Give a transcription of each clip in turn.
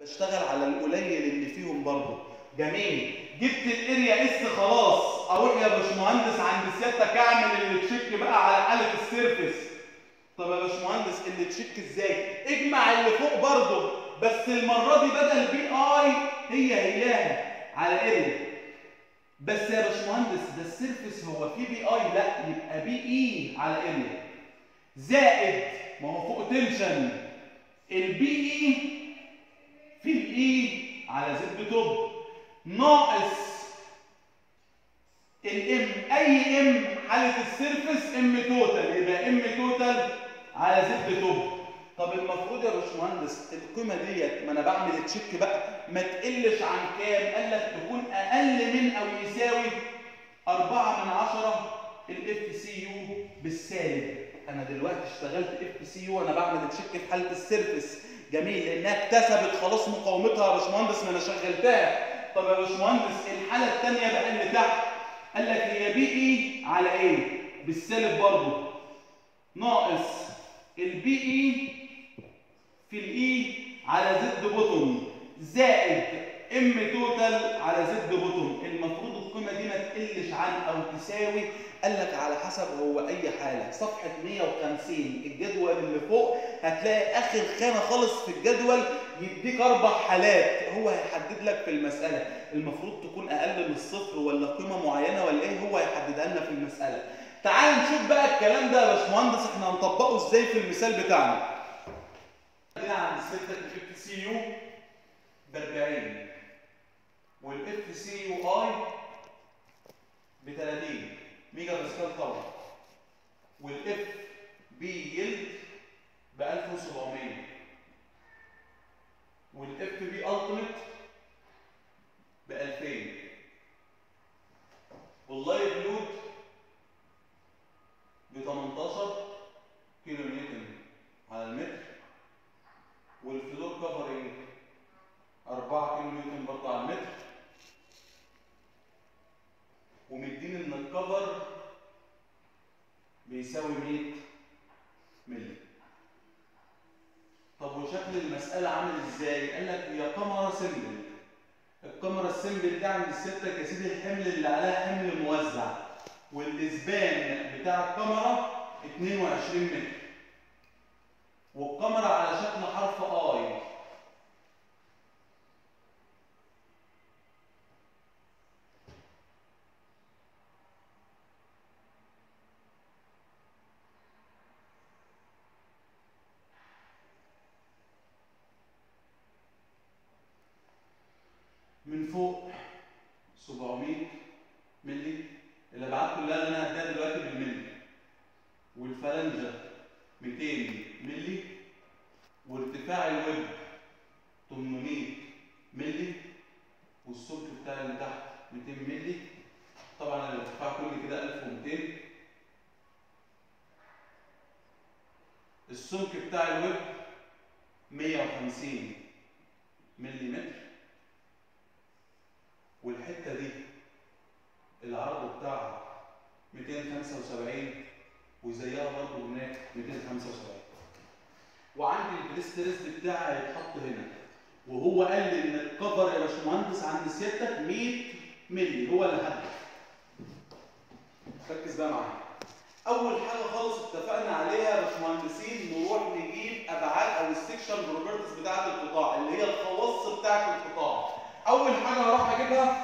اشتغل على القليل اللي فيهم برضه. جميل. جبت الاريا اس خلاص، اروح يا باشمهندس عند سيادتك اعمل اللي تشيك بقى على حاله السيرفيس. طب يا باشمهندس اللي تشيك ازاي؟ اجمع اللي فوق برضه، بس المره دي بدل بي اي هياها على اريا. بس يا باشمهندس ده السيرفيس هو في بي اي، لا يبقى بي اي على اريا زائد، ما هو فوق تنشن، البي اي في الاي على زد توب ناقص الام، اي ام حاله السيرفيس ام توتال، يبقى ام توتال على زد توب. طب المفروض يا باشمهندس القيمه ديت، ما انا بعمل تشيك بقى، ما تقلش عن كام؟ قال لك تكون اقل من او يساوي 4/10 الاف سي يو بالسالب. انا دلوقتي اشتغلت اف سي يو وانا بعمل تشيك في حاله السيرفيس. جميل، لانها اكتسبت خلاص مقاومتها يا باشمهندس، ما انا شغلتها. طب يا باشمهندس الحاله الثانيه بقى اللي تحت، قال لك هي بي اي على ايه؟ بالسالب برضه ناقص البي اي في الاي على زد بوتوم زائد ام توتال على زد بوتوم. المفروض القيمه دي ما تقلش عن او تساوي، قال لك على حسب هو اي حاله. صفحه 150 الجدول اللي فوق هتلاقي اخر خانه خالص في الجدول يديك 4 حالات، هو هيحدد لك في المساله المفروض تكون اقل من الصفر ولا قيمه معينه ولا ايه، هو هيحددها لنا في المساله. تعال نشوف بقى الكلام ده يا باشمهندس احنا هنطبقه ازاي في المثال بتاعنا. هنا عند سلكه الاف سي يو ب 40 والاف سي يو اي ب 30 ميجا باسكال طبعا، والاف بي يلد ب 1700 والاف بي التيميت ب 2000 واللايف لود ب 18 كيلو نيوتن على المتر، والفلور كفرنج 4 كيلو نيوتن برضه على المتر، ومدين ان الكفر بيساوي 100 مللي. طب وشكل المسألة عامل ازاي؟ قال لك هي كاميرا سيمبل. الكاميرا السيمبل دي عند سيادتك يا سيدي الحمل اللي عليها حمل موزع، والاسبان بتاع الكاميرا 22 متر، والكاميرا على شكل حرف اي. من فوق 700 مللي، الابعاد كلها اللي انا هديها دلوقتي بالملي، والفلنجه 200 مللي، وارتفاع الويب 800 مللي، والسمك بتاع اللي تحت 200 مللي. طبعا الارتفاع كله كده 1200. السمك بتاع الويب 150 ملي متر، والحته دي العرض بتاعها 275 وزيها برضه هناك 275. وعندي البريستريسد بتاعي هيتحط هنا، وهو قال لي ان الكفر يا باشمهندس عند سيادتك 100 مللي هو اللي حدد. ركز بقى معايا. اول حاجه خالص اتفقنا عليها يا باشمهندسين نروح نجيب ابعاد او السكشن بروبرتيز بتاعه القطاع اللي هي الخواص بتاعه القطاع. اول حاجه هروح اجيبها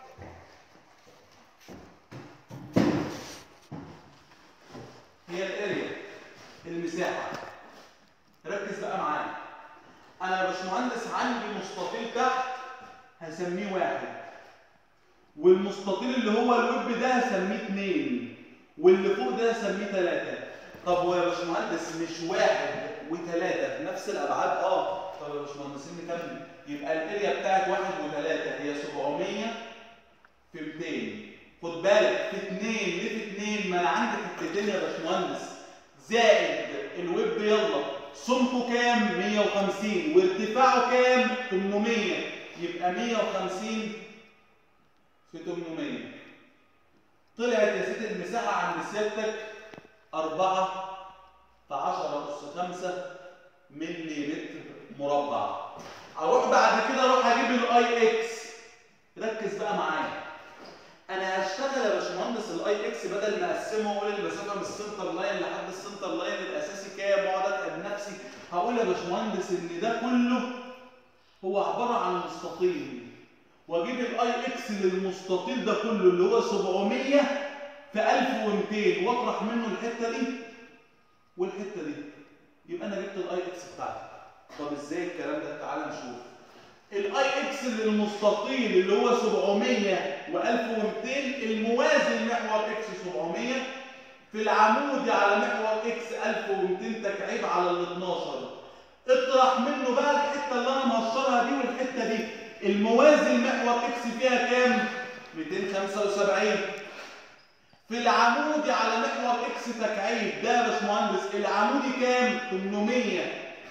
هي الاريا، المساحه. ركز بقى معايا. انا يا باشمهندس عندي مستطيل تحت هسميه 1، والمستطيل اللي هو الويب ده هسميه 2، واللي فوق ده هسميه 3. طب هو يا باشمهندس مش 1 و3 نفس الابعاد؟ طب يا باشمهندسين نكمل. يبقى الاريا بتاعت 1 و3 هي 700 في 200. خد بالك في 2 ليه في 2؟ ما انا عندي حتتين يا باشمهندس، زائد الويب يلا سمكه كام؟ 150 وارتفاعه كام؟ 800. يبقى 150 في 800. طلعت يا سيدي المساحه عند سيادتك 4 في 10 أس 5 ملي متر مربع. اروح بعد كده اروح اجيب الاي اكس. ركز بقى معايا. انا هشتغل يا باشمهندس الاي اكس بدل ما اقسمه واقول المسافه من السنتر لاين لحد السنتر لاين الاساسي كام واقعد اتعب نفسي، هقول يا باشمهندس ان ده كله هو عباره عن مستطيل، واجيب الاي اكس للمستطيل ده كله اللي هو 700 في 1200 واطرح منه الحته دي والحته دي، يبقى انا جبت الاي اكس بتاعتي. طب ازاي الكلام ده؟ تعالى نشوف. الاي اكس للمستطيل اللي هو 700 و1200 الموازي لمحور اكس 700 في العمودي على محور اكس 1200 تكعيب على ال 12. اطرح منه بقى الحته اللي انا مقشرها دي والحته دي. الموازي لمحور اكس فيها كام؟ 275. في العمودي على محور اكس تكعيب ده يا باشمهندس العمودي كام؟ 800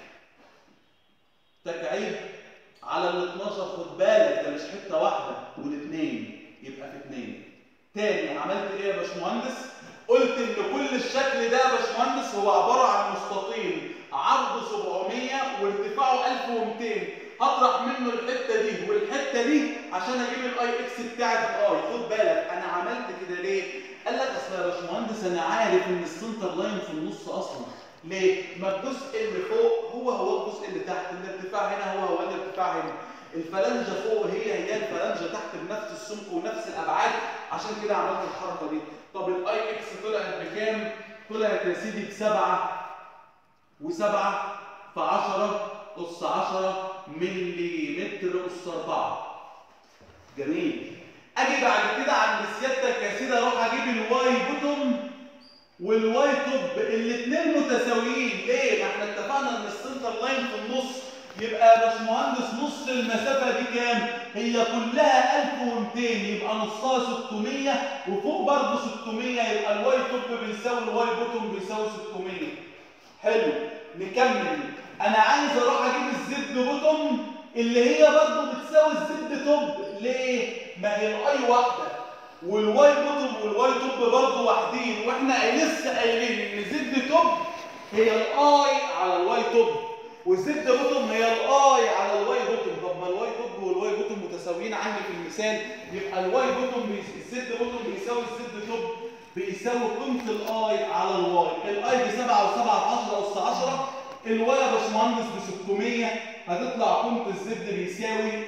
تكعيب على ال 12. خد بالك ده مش حته واحده والاثنين، يبقى في اثنين. تاني عملت ايه يا باشمهندس؟ قلت ان كل الشكل ده يا باشمهندس هو عباره عن مستطيل عرضه 700 وارتفاعه 1200. هطرح منه الحته دي والحته دي عشان اجيب الاي اكس بتاعت الاي. خد بالك انا عملت كده ليه؟ قال لك اصل يا باشمهندس انا عارف ان السنتر لاين في النص اصلا. ليه؟ ما الجزء اللي فوق هو الجزء اللي تحت، الارتفاع هنا هو الارتفاع هنا. الفلنجه فوق هي الفلنجه تحت بنفس السمك ونفس الابعاد، عشان كده عملت الحركه دي. طب الاي اكس طلعت بكام؟ طلعت يا سيدي ب7 و7 في 10 أس 10 ملي متر أس 4. جميل. اجي بعد كده عند سيادتك يا سيدي اروح اجيب الواي بوتوم والواي توب الاثنين متساويين. ليه؟ ما احنا اتفقنا ان السنتر لاين في النص، يبقى يا باشمهندس نص المسافه دي كام؟ هي كلها 1200 يبقى نصها 600 وفوق برضه 600 يبقى الواي توب بيساوي الواي بوتوم بيساوي 600. حلو. نكمل. انا عايز اروح اجيب الزد بوتوم اللي هي برضه بتساوي الزد توب. ليه؟ ما هي الاي واحده والواي بوتوم والواي توب برضه واحدين، واحنا لسه قايلين ان زد توب هي الاي على الواي توب والزد بوتوم هي الاي على الواي بوتوم. طب ما الواي توب والواي بوتوم متساويين عندي في المثال، يبقى الواي بوتوم الزد بوتوم بيساوي الزد توب بيساوي قيمه الاي على الواي. الاي ب 7 و7 في 10 أس 10. الواي يا باشمهندس ب 600. هتطلع قيمه الزد بيساوي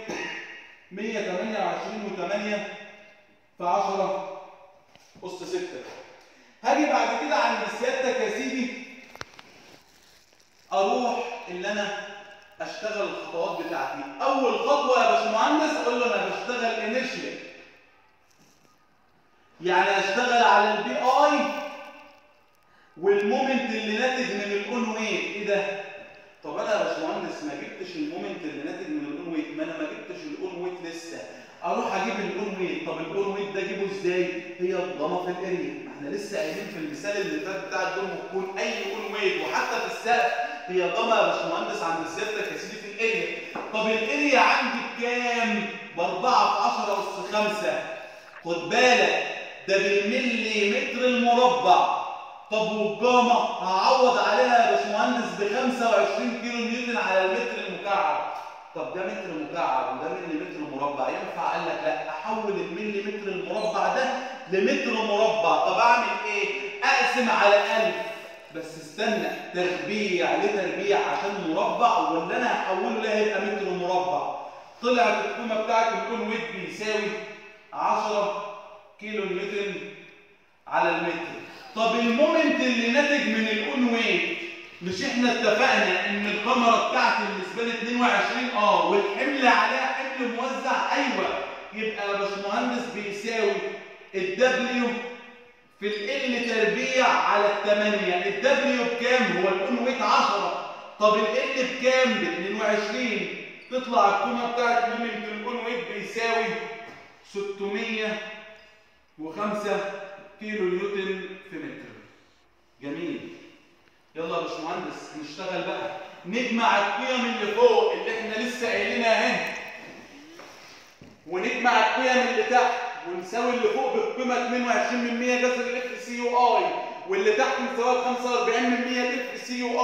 128 و8 في 10 أس 6. هاجي بعد كده عند سيادتك يا سيدي اروح اللي انا اشتغل الخطوات بتاعتي. اول خطوه يا باشمهندس اقول له انا بشتغل انيشيال، يعني اشتغل على البي اي والمومنت اللي ناتج من الاون ويت. ايه ده؟ طب انا يا باشمهندس ما جبتش المومنت اللي ناتج من الاون ويت، ما انا ما جبتش الاون ويت لسه. اروح اجيب الاون ويت. طب الاون ويت ده اجيبه ازاي؟ هي الضمه في الاريا. احنا لسه قايلين في المثال اللي فات بتاع الدوم بتكون اي اون ويت وحتى في السقف هي ضمه يا باشمهندس عند سيادتك يا سيدي في الاريا. طب الاريا عندي بكام؟ ب 4 في 10 أس 5. خد بالك ده بالملي متر المربع. طب والجاما هعوض عليها يا باشمهندس ب 25 كيلو نيوتن على المتر المكعب. طب ده متر مكعب وده ملي متر مربع، ينفع؟ قال لك لا، احول الملي متر المربع ده لمتر مربع. طب اعمل ايه؟ اقسم على 1000. بس استنى، تربيع لتربيع عشان مربع ولا انا هحوله لا هيبقى متر مربع. طلعت القيمه بتاعت الاون ويت بيساوي 10 كيلو نيوتن على المتر. طب المومنت اللي ناتج من الاون ويت، مش احنا اتفقنا ان الكاميرا بتاعتي بالنسبه لي 22 والحمل عليها حمل موزع؟ ايوه. يبقى يا باشمهندس بيساوي الدبليو في ال تربيع على ال8. الدبليو بكام؟ هو الاون ويت 10. طب ال بكام؟ ب 22. تطلع القيمه بتاعت مومنت الاون ويت بيساوي 605 كيلو نيوتن في متر. جميل. يلا يا باشمهندس نشتغل بقى، نجمع القيم اللي فوق اللي احنا لسه قايلينها اهي ونجمع القيم اللي تحت ونساوي اللي فوق بالقيمه 22% جذر الاف سي يو اي واللي تحت نساويها ب 45% الاف سي يو اي.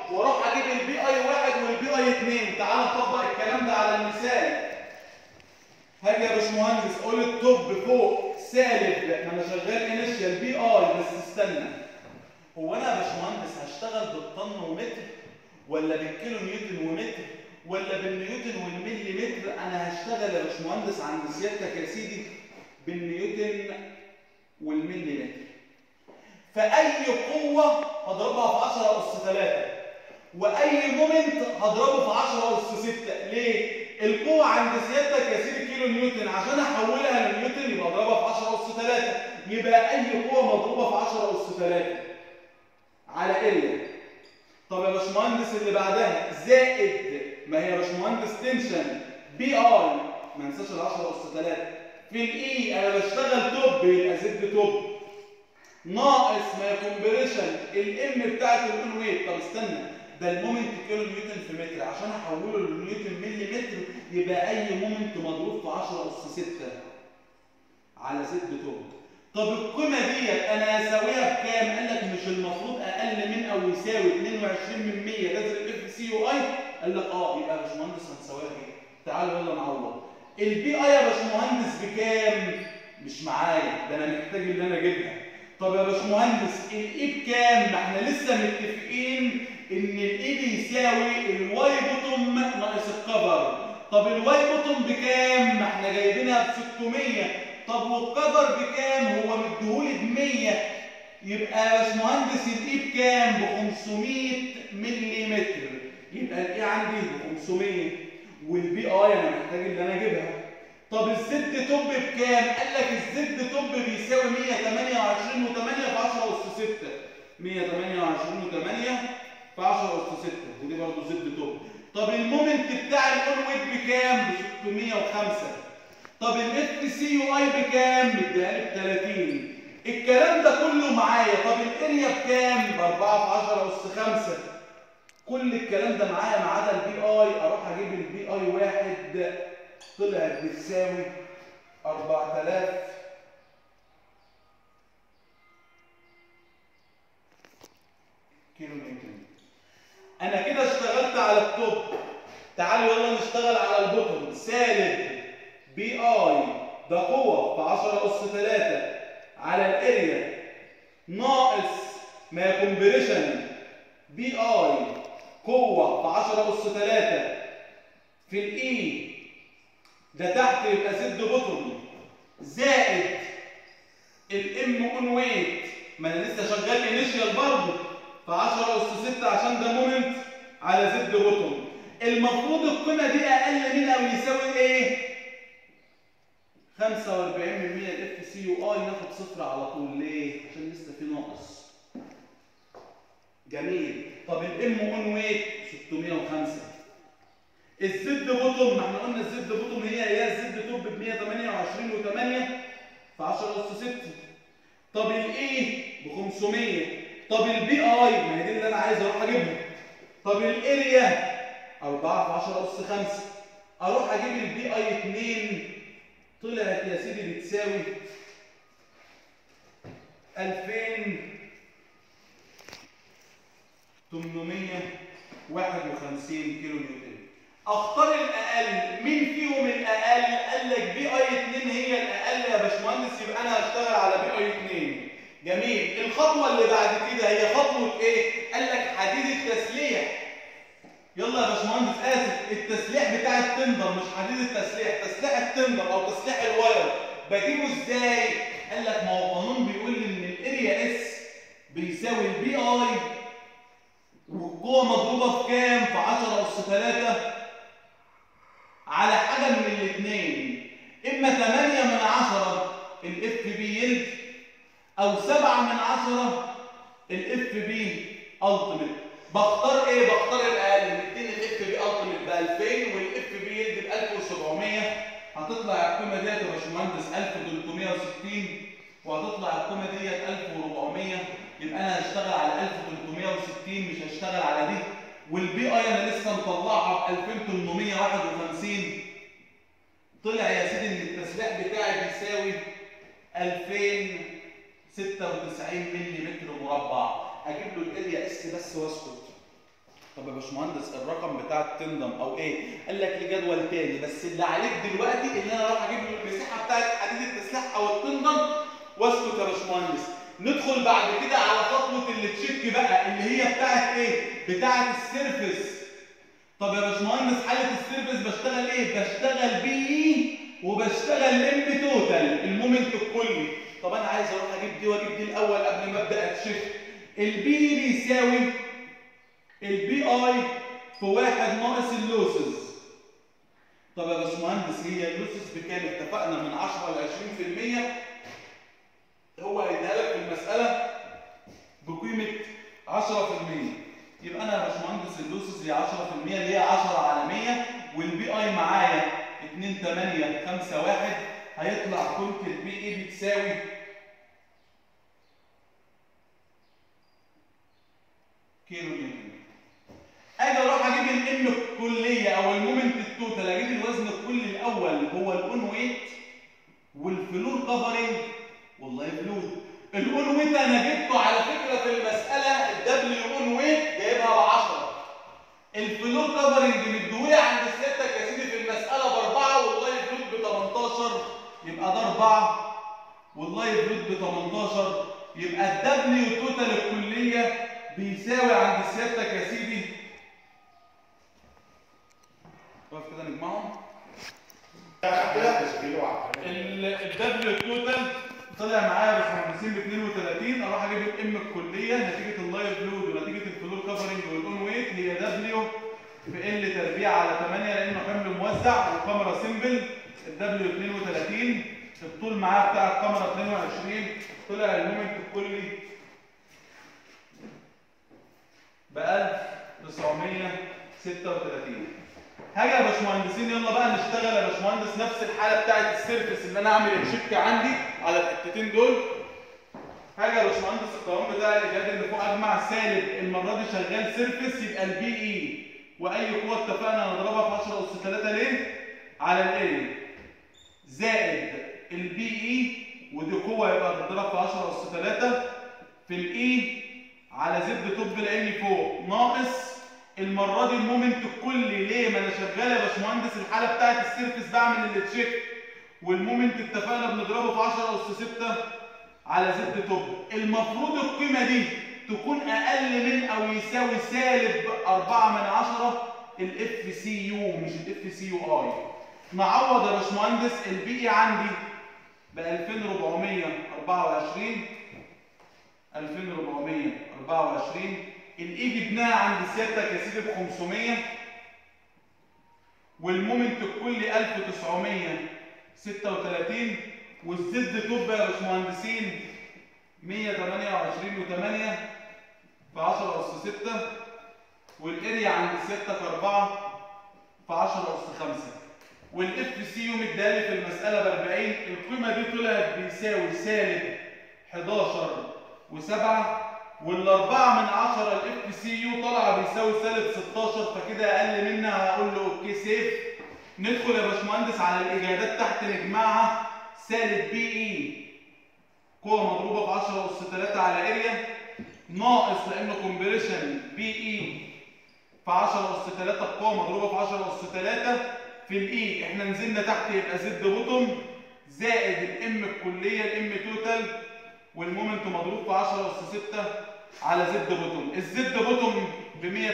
واروح اجيب البي اي 1 والبي اي 2. تعال نطبق الكلام ده على المثال. هاجي يا باشمهندس اقول التوب فوق سالب، ما انا شغال انيشال بي اي. بس استنى، هو انا يا باشمهندس هشتغل بالطن ومتر ولا بالكيلو نيوتن ومتر ولا بالنيوتن والملي متر؟ انا هشتغل يا باشمهندس عند سيادتك يا سيدي بالنيوتن والملي متر. فاي قوه هضربها في 10 اس 3 واي مومنت هضربه في 10 اس 6. ليه؟ القوه عند سيادتك يا سيدي كيلو نيوتن، عشان احولها لنيوتن يبقى اضربها في 10 اس 3. يبقى اي قوه مضروبه في 10 اس 3 على اريا. طب يا باشمهندس اللي بعدها زائد، ما هي يا باشمهندس تنشن بي اي، ما ننساش ال 10 اس 3 في الاي، انا بشتغل توب يبقى زد توب، ناقص ما كومبريشن الام بتاعت الاون ويت. طب استنى، ده المومنت كيلو نيوتن في متر، عشان احوله لنيوتن ملي متر يبقى اي مومنت مضروب في 10 اس 6 على زد توب. طب القيمه ديت انا هساويها بكام؟ قال لك مش المفروض اقل من او يساوي 22% لازم الاف سي يو اي؟ قال لك اه. يبقى يا باشمهندس هنساويها ايه؟ تعالوا يلا نعوض. البي اي يا باشمهندس بكام؟ مش معايا، ده انا محتاج ان انا اجيبها. طب يا باشمهندس الاي بكام؟ ما احنا لسه متفقين ان الاي بيساوي الواي بوتوم ناقص الكفر. طب الواي بوتوم بكام؟ ما احنا جايبينها ب 600. طب والكفر بكام؟ هو مديهولي ب 100. يبقى يا باشمهندس الاي بكام؟ ب 500 ملي متر. يبقى الاي عندي ب 500 والبي اي انا محتاج ان انا اجيبها. طب الزد توب بكام؟ قال لك الزد توب بيساوي 128.8 في 10 اس 6. 128.8 في 10 اس 6 ودي برضه زد توب. طب المومنت بتاع الاون ويت بكام؟ ب 605. طب الاف سي يو اي بكام؟ مديها لي ب 30. الكلام ده كله معايا. طب الاريا بكام؟ ب 4 في 10 اس 5. كل الكلام ده معايا ما عدا البي اي. اروح اجيب البي اي 1 طلعت بتساوي 4000 كيلو نيوتن. انا كده اشتغلت على التوب. تعالوا يلا نشتغل على البوتوم. سالب بي اي ده قوه في 10 اس 3 على الاريا ناقص ما كومبريشن بي اي قوه في 10 اس 3 في الاي ده تحت يبقى زد بوتوم زائد الام اون ويت، ما انا لسه شغال انيشيال برضه في 10 اس 6 عشان ده مومنت على زد بوتوم. المفروض القيمه دي اقل من او يساوي ايه؟ 45% الاف سي يو اي. ناخد صفر على طول. ليه؟ عشان لسه في ناقص. جميل. طب الام اون ويت 605. الزد بوتوم، ما احنا قلنا الزد بوتوم هي الزد توب ب 128.8 في 10 اس 6. طب الاي ب 500. طب البي اي ما هي دي اللي انا عايز اروح اجيبها. طب الاريا 4 في 10 اس 5. اروح اجيب البي اي 2 طلعت يا سيدي بتساوي 2851 كيلو نيوتن. اختار الاقل. مين فيهم الاقل؟ قال لك بي اي 2 هي الاقل يا باشمهندس، يبقى انا هشتغل على بي اي 2. جميل. الخطوه اللي بعد كده هي خطوه ايه؟ قال لك حديد التسليح. يلا يا باشمهندس اسف، التسليح بتاع التندر مش حديد التسليح، تسليح التندر او تسليح الواير. بجيبه ازاي؟ قال لك ما هو قانون بيقول لي ان الاريا اس بيساوي البي اي والقوه مضروبه في كام؟ في 10 اس 3 على حاجه من الاثنين، اما 8 من 10 الاف بي يلد او 7 من 10 الاف بي التيميت. بختار ايه؟ بختار الاقل. مديني الاف بي التيميت ب 2000 والاف بي يلد ب 1700. هتطلع القيمه ديت يا باشمهندس 1360 وهتطلع القيمه ديت 1400. يبقى انا هشتغل على 1360 مش هشتغل على دي. والبي اي انا لسه مطلعها ب 2851. طلع يا سيدي ان التسليح بتاعي بيساوي 2096 ملي متر مربع. اجيب له الاريا اس بس واسكت. طب يا باشمهندس الرقم بتاع التندم او ايه؟ قال لك ليه جدول تاني، بس اللي عليك دلوقتي ان انا اروح اجيب المساحه بتاعت حديد التسليح او التندم واسكت يا باشمهندس. ندخل بعد كده على خطوه اللي تشيك بقى اللي هي بتاعت ايه؟ بتاعت السيرفس. طب يا باشمهندس حاله السيرفس بشتغل ايه؟ بشتغل بي وبشتغل ام توتال المومنت الكلي. طب انا عايز اروح اجيب دي واجيب دي الاول قبل ما ابدا اتشيك. البي بيساوي البي اي في 1 ناقص اللوسز. طب يا باشمهندس هي اللوسز بكام؟ اتفقنا من 10 ل 20%. هو هيديها لك في المساله بقيمه 10%. يبقى انا يا باشمهندس اللوسز هي 10% اللي هي 10 على 100، والبي اي معايا 2851. هيطلع قيمه البي اي بتساوي كيلو نيوتن. اجي اروح اجيب الام الكليه او المومنت التوتال، اجيب الوزن الكلي الاول هو الاون ويت والفلور كفرنج والله فلود. الاون ويت انا جبته على فكره في المساله الدبليو اون ويت جايبها ب 10. الفلور كفرنج مديهولي عند سيادتك يا سيدي في المساله ب 4 والله فلود ب 18، يبقى ده 4 والله فلود ب 18. يبقى الدبليو توتال الكليه بيساوي عند سيادتك يا سيدي، واقف كده نجمعهم. الدبليو توتال طلع معايا يا باشمهندسين ب 32. اروح اجيب الام الكليه نتيجه اللايف لود ونتيجه الفلور كفرنج والاون ويت هي دبليو في ال تربيع على 8 لانه حمل موزع والكاميرا سمبل. الدبليو 32 الطول معايا بتاع الكاميرا 22. طلع المومنت الكلي ب 1936. هاجي يا باشمهندسين يلا بقى نشتغل يا باشمهندس نفس الحاله بتاعت السيرفس اللي انا اعمل تشيك عندي على الحتتين دول. هاجي يا باشمهندس القوام بتاع الاجهاد اللي فوق اجمع سالب، المره دي شغال سيرفس يبقى البي اي واي قوه اتفقنا نضربها في 10 اس 3 ليه؟ على الاريا زائد البي اي ودي قوه يبقى تضرب في 10 اس 3 في الاي على زد توب لاني فوق ناقص المره دي المومنت الكلي. ليه؟ ما انا شغال يا باشمهندس الحاله بتاعت السيرفس بعمل اللي تشيك، والمومنت اتفقنا بنضربه في 10 اس 6 على زد توب. المفروض القيمه دي تكون اقل من او يساوي سالب 4/10 الاف سي يو مش الاف سي يو اي. نعوض يا باشمهندس البي اي عندي ب 2424 2424. الاي جبناها عند سيادتك يا سيدي ب 500 والمومنت الكلي 1936 والزد توب يا باشمهندسين 128.8 في 10 اس 6 والاريا عند سيادتك 4 في 10 اس 5 والاف سي يو مدالي في المساله ب 40. القيمه دي طلعت بيساوي سالب 11 و7 وال4/10 الاف سي يو طالعه بيساوي سالب 16 فكده اقل منها هقول له اوكي سيف. ندخل يا باشمهندس على الاجهادات تحت نجمعها. سالب بي اي قوه مضروبه في 10 اس 3 على اريا ناقص لانه كومبريشن بي اي في 10 اس 3 قوه مضروبه في 10 اس 3 في الاي احنا نزلنا تحت يبقى زد بوتوم زائد الام الكليه الام توتال والمومنت مضروب في 10 اس 6 على زد بوتوم. الزد بوتوم ب 128.8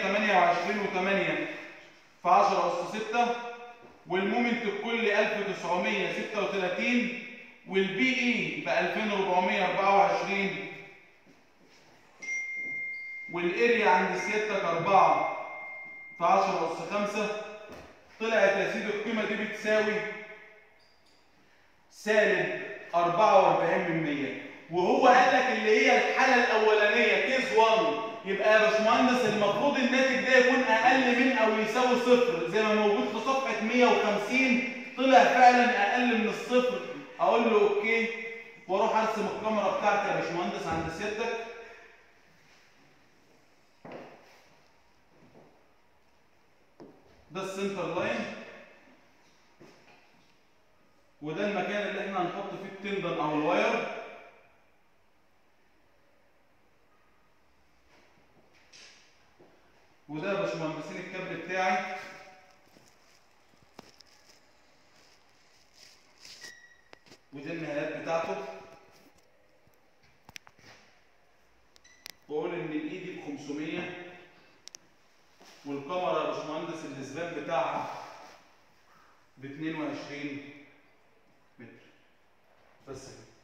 في 10 اس 6 والمومنت الكلي 1936 والبي اي ب 2424 والاريا عند سيادتك 4 في 10 اس 5. طلعت يا سيدي القيمه دي بتساوي سالب 44%. وهو قال لك اللي هي الحاله الاولانيه كيس 1. يبقى يا باشمهندس المفروض الناتج ده يكون اقل من او يساوي صفر زي ما موجود في صفحه 150. طلع فعلا اقل من الصفر. اقول له اوكي واروح ارسم الكاميرا بتاعتي يا باشمهندس عند سيادتك. ده السنتر لاين وده المكان اللي احنا هنحط فيه التندن او الواير. وده يا باشمهندسين الكابل بتاعي. ودي النهايات بتاعته. بقول ان الاي دي ب 500 والكاميرا يا باشمهندس الاسبان بتاعها ب 22 متر بس كده.